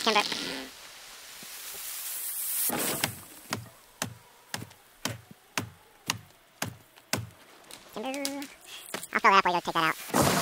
timber. Timber. I'll fill that up while you go take that out.